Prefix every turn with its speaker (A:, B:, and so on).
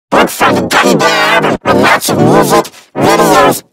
A: Look for the Gummy Bear album with lots of music, videos,